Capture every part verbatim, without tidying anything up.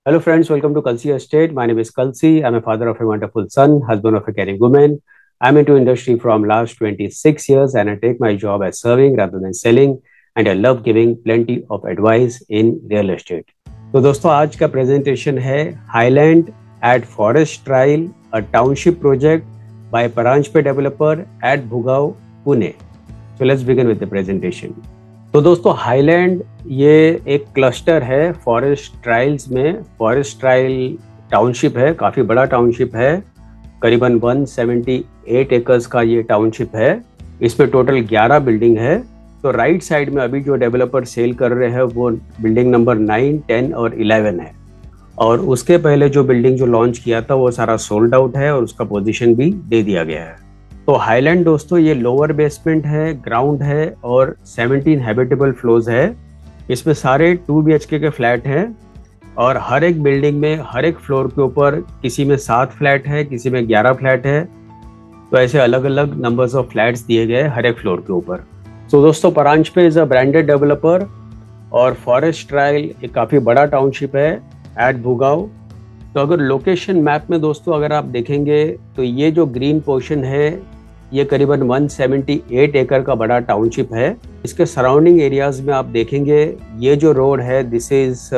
Hello, friends. Welcome to Kalsi Estate. My name is Kalsi. I'm a father of a wonderful son, husband of a caring woman. I'm into industry from last twenty-six years, and I take my job as serving rather than selling. And I love giving plenty of advice in real estate. तो दोस्तों आज का presentation है highland at forest trail, a township project by Paranjape developer at Bhugaon, Pune. So let's begin with the presentation. तो दोस्तों highland ये एक cluster है फॉरेस्ट ट्रायल्स में. फॉरेस्ट ट्रायल टाउनशिप है, काफ़ी बड़ा टाउनशिप है, करीबन एक सौ अठहत्तर एकर्स का ये टाउनशिप है. इसमें टोटल ग्यारह बिल्डिंग है. तो राइट साइड में अभी जो डेवलपर सेल कर रहे हैं वो बिल्डिंग नंबर नाइन, टेन और इलेवन है. और उसके पहले जो बिल्डिंग जो लॉन्च किया था वो सारा सोल्ड आउट है और उसका पोजीशन भी दे दिया गया है. तो हाईलैंड दोस्तों ये लोअर बेसमेंट है, ग्राउंड है और सत्रह हैबिटेबल फ्लोर्स है. इसमें सारे टू बी एच के के फ्लैट हैं और हर एक बिल्डिंग में हर एक फ्लोर के ऊपर किसी में सात फ्लैट है, किसी में ग्यारह फ्लैट है. तो ऐसे अलग अलग नंबर्स ऑफ फ्लैट्स दिए गए हर एक फ्लोर के ऊपर. तो दोस्तों Paranjape is a branded developer और फॉरेस्ट ट्रायल एक काफ़ी बड़ा टाउनशिप है एट भुगाव. तो अगर लोकेशन मैप में दोस्तों अगर आप देखेंगे तो ये जो ग्रीन पोर्शन है ये करीबन एक सौ अठहत्तर एकड़ का बड़ा टाउनशिप है. इसके सराउंडिंग एरियाज में आप देखेंगे ये जो रोड है दिस इज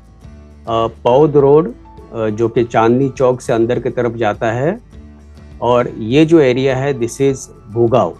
पौध रोड जो कि चांदनी चौक से अंदर की तरफ जाता है. और ये जो एरिया है दिस इज भुगाव.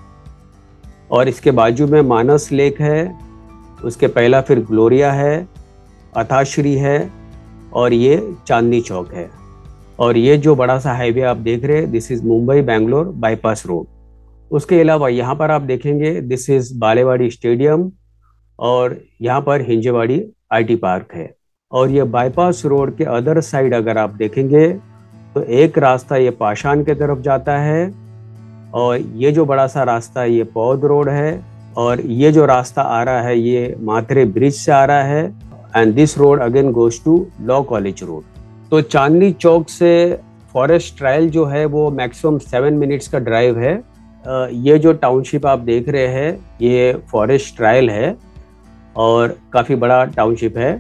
और इसके बाजू में मानस लेक है, उसके पहला फिर ग्लोरिया है, अथाश्री है और ये चांदनी चौक है. और ये जो बड़ा सा हाईवे आप देख रहे हैं this is Mumbai Bangalore bypass road. उसके अलावा यहाँ पर आप देखेंगे दिस इज बालेवाड़ी स्टेडियम और यहाँ पर हिंजेवाड़ी आईटी पार्क है. और ये बाईपास रोड के अदर साइड अगर आप देखेंगे तो एक रास्ता ये पाषाण के तरफ जाता है और ये जो बड़ा सा रास्ता ये पौध रोड है और ये जो रास्ता आ रहा है ये माथरे ब्रिज से आ रहा है. And this road again goes to law college road. तो चांदनी चौक से फॉरेस्ट ट्रायल जो है वो मैक्सिमम सेवन मिनट्स का ड्राइव है. ये जो टाउनशिप आप देख रहे हैं ये फॉरेस्ट ट्रायल है और काफ़ी बड़ा टाउनशिप है.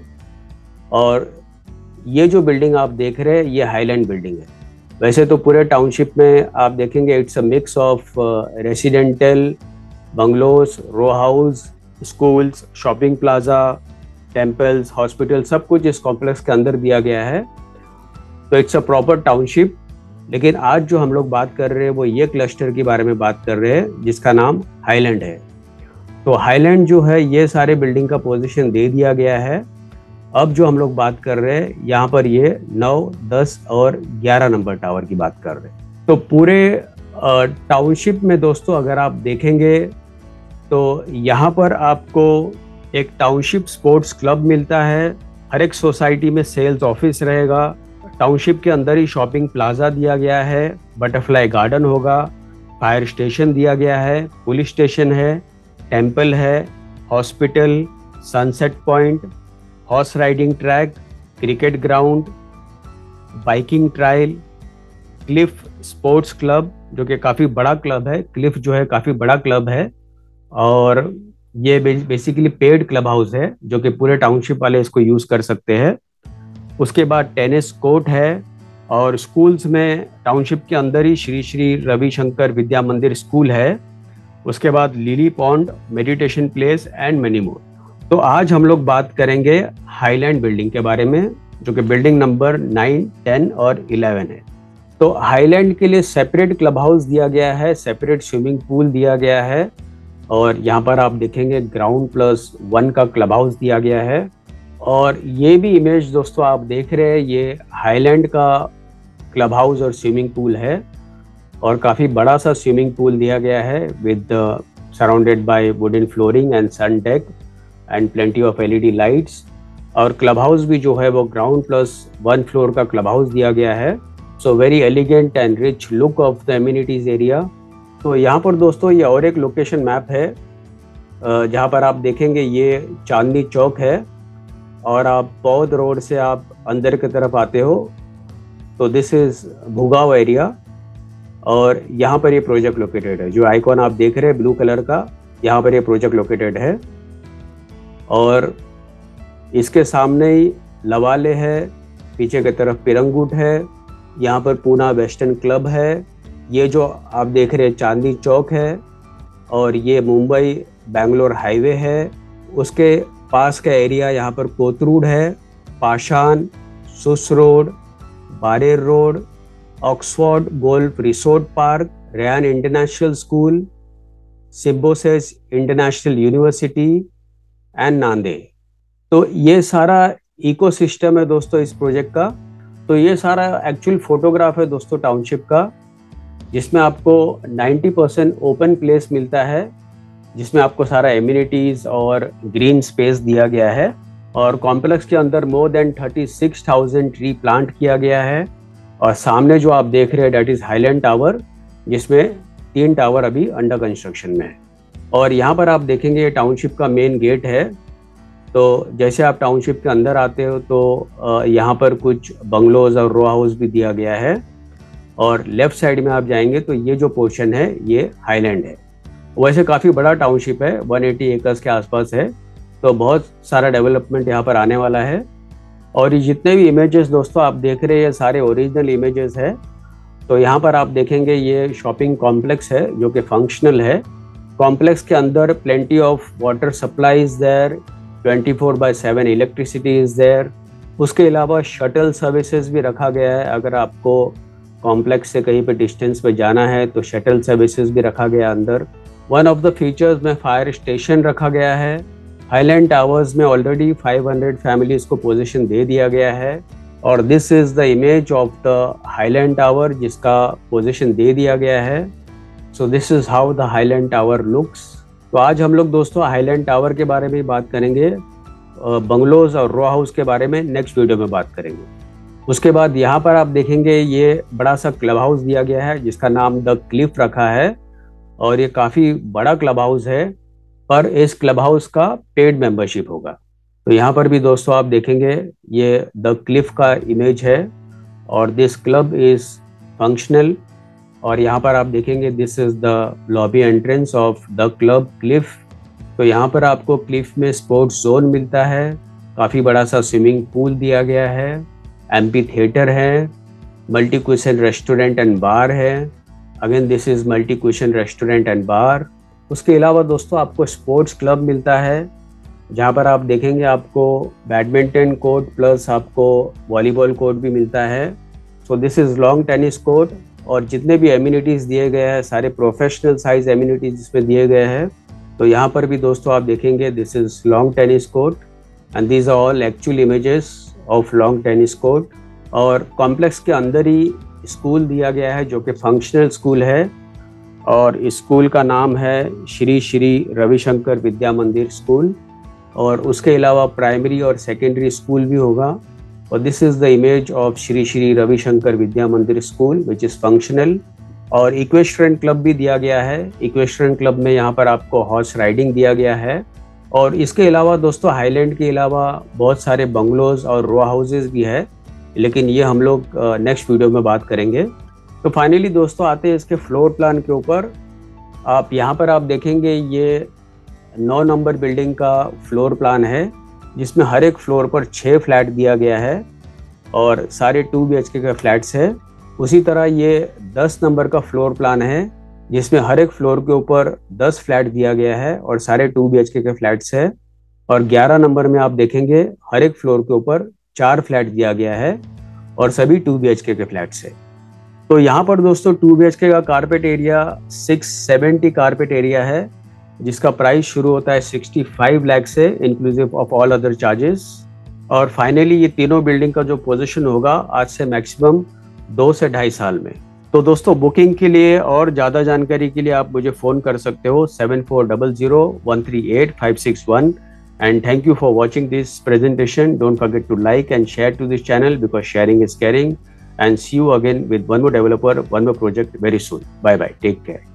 और ये जो बिल्डिंग आप देख रहे हैं ये हाईलैंड बिल्डिंग है. वैसे तो पूरे टाउनशिप में आप देखेंगे it's a mix of residential, bungalows, row house, schools, shopping plaza, temples, hospital, सब कुछ इस कॉम्प्लेक्स के अंदर दिया गया है. तो इट्स अ प्रॉपर टाउनशिप. लेकिन आज जो हम लोग बात कर रहे हैं वो ये क्लस्टर के बारे में बात कर रहे हैं जिसका नाम हाईलैंड है. तो हाईलैंड जो है ये सारे बिल्डिंग का पोजीशन दे दिया गया है. अब जो हम लोग बात कर रहे हैं यहाँ पर ये नौ, दस और ग्यारह नंबर टावर की बात कर रहे हैं. तो पूरे टाउनशिप में दोस्तों अगर आप देखेंगे तो यहाँ पर आपको एक टाउनशिप स्पोर्ट्स क्लब मिलता है. हर एक सोसाइटी में सेल्स ऑफिस रहेगा. टाउनशिप के अंदर ही शॉपिंग प्लाजा दिया गया है, बटरफ्लाई गार्डन होगा, फायर स्टेशन दिया गया है, पुलिस स्टेशन है, टेम्पल है, hospital, sunset point, horse riding track, cricket ground, biking trail, cliff sports club जो कि काफ़ी बड़ा क्लब है. क्लिफ जो है काफ़ी बड़ा क्लब है और ये बेसिकली पेड क्लब हाउस है जो कि पूरे टाउनशिप वाले इसको यूज़ कर सकते हैं. उसके बाद टेनिस कोर्ट है और स्कूल्स में टाउनशिप के अंदर ही श्री श्री रविशंकर विद्या मंदिर स्कूल है. उसके बाद lily pond, meditation place and many more. तो आज हम लोग बात करेंगे हाईलैंड बिल्डिंग के बारे में जो कि बिल्डिंग नंबर नाइन, टेन और इलेवन है. तो हाईलैंड के लिए सेपरेट क्लब हाउस दिया गया है, सेपरेट स्विमिंग पूल दिया गया है और यहाँ पर आप देखेंगे ग्राउंड प्लस वन का क्लब हाउस दिया गया है. और ये भी इमेज दोस्तों आप देख रहे हैं ये हाईलैंड का क्लब हाउस और स्विमिंग पूल है और काफ़ी बड़ा सा स्विमिंग पूल दिया गया है with surrounded by wooden flooring and sun deck and plenty of LED lights. और क्लब हाउस भी जो है वो ग्राउंड प्लस वन फ्लोर का क्लब हाउस दिया गया है. So very elegant and rich look of the amenities area. तो यहाँ पर दोस्तों ये और एक लोकेशन मैप है जहाँ पर आप देखेंगे ये चांदनी चौक है और आप पौध रोड से आप अंदर की तरफ आते हो तो दिस इज भुगाव एरिया और यहाँ पर ये प्रोजेक्ट लोकेटेड है. जो आइकॉन आप देख रहे हैं ब्लू कलर का, यहाँ पर ये प्रोजेक्ट लोकेटेड है. और इसके सामने ही लवाले है, पीछे की तरफ पिरंगुट है, यहाँ पर पूना वेस्टर्न क्लब है, ये जो आप देख रहे हैं चांदनी चौक है, और ये मुंबई बेंगलोर हाईवे है। उसके पास का एरिया यहाँ पर कोथरूड है, Pashan, Sus road, Baner road, Oxford golf resort park, Ryan international school, Symbiosis international university and Nande. तो ये सारा इकोसिस्टम है दोस्तों इस प्रोजेक्ट का। तो ये सारा एक्चुअल फोटोग्राफ है दोस्तों टाउनशिप का, जिसमें आपको नब्बे परसेंट ओपन प्लेस मिलता है, जिसमें आपको सारा एमिनिटीज और ग्रीन स्पेस दिया गया है। और कॉम्प्लेक्स के अंदर मोर देन छत्तीस हज़ार ट्री प्लांट किया गया है। और सामने जो आप देख रहे हैं डेट इज हाईलैंड टावर, जिसमें तीन टावर अभी अंडर कंस्ट्रक्शन में है। और यहाँ पर आप देखेंगे टाउनशिप का मेन गेट है। तो जैसे आप टाउनशिप के अंदर आते हो तो यहाँ पर कुछ बंगलोज और रो हाउस भी दिया गया है। और लेफ्ट साइड में आप जाएंगे तो ये जो पोर्शन है ये हाईलैंड है। वैसे काफ़ी बड़ा टाउनशिप है, एक सौ अस्सी एकर्स के आसपास है, तो बहुत सारा डेवलपमेंट यहाँ पर आने वाला है। और ये जितने भी इमेजेस दोस्तों आप देख रहे हैं ये सारे ओरिजिनल इमेजेस है। तो यहाँ पर आप देखेंगे ये शॉपिंग कॉम्प्लेक्स है जो कि फंक्शनल है। कॉम्प्लेक्स के अंदर plenty of water supply is there, twenty four by seven electricity is there. उसके अलावा शटल सर्विसेज भी रखा गया है, अगर आपको कॉम्प्लेक्स से कहीं पे डिस्टेंस पे जाना है तो शटल सर्विसेज भी रखा गया अंदर। वन ऑफ द फीचर्स में फायर स्टेशन रखा गया है। हाईलैंड टावर्स में ऑलरेडी पाँच सौ फैमिलीज को पोजीशन दे दिया गया है। और this is the image of the Highland tower जिसका पोजीशन दे दिया गया है। So this is how the Highland tower looks. तो आज हम लोग दोस्तों हाईलैंड टावर के बारे में बात करेंगे, बंगलोज और रो हाउस के बारे में नेक्स्ट वीडियो में बात करेंगे। उसके बाद यहाँ पर आप देखेंगे ये बड़ा सा क्लब हाउस दिया गया है जिसका नाम द क्लिफ रखा है। और ये काफ़ी बड़ा क्लब हाउस है, पर इस क्लब हाउस का पेड मेंबरशिप होगा। तो यहाँ पर भी दोस्तों आप देखेंगे ये द क्लिफ का इमेज है और दिस क्लब इज फंक्शनल। और यहाँ पर आप देखेंगे this is the lobby entrance of the club cliff. तो यहाँ पर आपको क्लिफ में स्पोर्ट्स जोन मिलता है, काफ़ी बड़ा सा स्विमिंग पूल दिया गया है, एम्पी थिएटर है, multi cuisine restaurant and bar है। Again this is multi cuisine restaurant and bar. उसके अलावा दोस्तों आपको स्पोर्ट्स क्लब मिलता है, जहाँ पर आप देखेंगे आपको बैडमिंटन कोर्ट प्लस आपको वॉलीबॉल कोर्ट भी मिलता है। So this is lawn tennis court. और जितने भी एम्यूनिटीज़ दिए गए हैं सारे प्रोफेशनल साइज एम्यूनिटीज़ इसमें दिए गए हैं। तो यहाँ पर भी दोस्तों आप देखेंगे this is lawn tennis court and these are all actual images of lawn tennis court. और कॉम्प्लेक्स के अंदर ही स्कूल दिया गया है जो कि फंक्शनल स्कूल है, और स्कूल का नाम है श्री श्री रविशंकर विद्या मंदिर स्कूल। और उसके अलावा प्राइमरी और सेकेंडरी स्कूल भी होगा। और this is the image of Shri Shri Ravishankar Vidya Mandir school which is functional. और इक्वेस्ट्रियन क्लब भी दिया गया है। इक्वेस्ट्रियन क्लब में यहाँ पर आपको हॉर्स राइडिंग दिया गया है। और इसके अलावा दोस्तों हाईलैंड के अलावा बहुत सारे बंगलोज और रो हाउसेज भी है, लेकिन ये हम लोग नेक्स्ट वीडियो में बात करेंगे। तो फाइनली दोस्तों आते हैं इसके फ्लोर प्लान के ऊपर। आप यहाँ पर आप देखेंगे ये नौ नंबर बिल्डिंग का फ्लोर प्लान है, जिसमें हर एक फ्लोर पर छः फ्लैट दिया गया है और सारे टू बी एच के का फ्लैट्स है। उसी तरह ये दस नंबर का फ्लोर प्लान है, जिसमें हर एक फ्लोर के ऊपर दस फ्लैट दिया गया है और सारे टू बी एच के के फ्लैट्स है। और ग्यारह नंबर में आप देखेंगे हर एक फ्लोर के ऊपर चार फ्लैट दिया गया है और सभी टू बी एच के के फ्लैट्स है। तो यहाँ पर दोस्तों टू बी एच के का carpet area six seventy carpet area है, जिसका प्राइस शुरू होता है सिक्सटी फाइव लाख से inclusive of all other charges. और फाइनली ये तीनों बिल्डिंग का जो पोजीशन होगा आज से मैक्सिमम दो से ढाई साल में। तो दोस्तों बुकिंग के लिए और ज़्यादा जानकारी के लिए आप मुझे फ़ोन कर सकते हो seven four double zero one three eight five six one. And thank you for watching this presentation. Don't forget to like and share to this channel because sharing is caring. And see you again with one more developer, one more project very soon. Bye bye. Take care.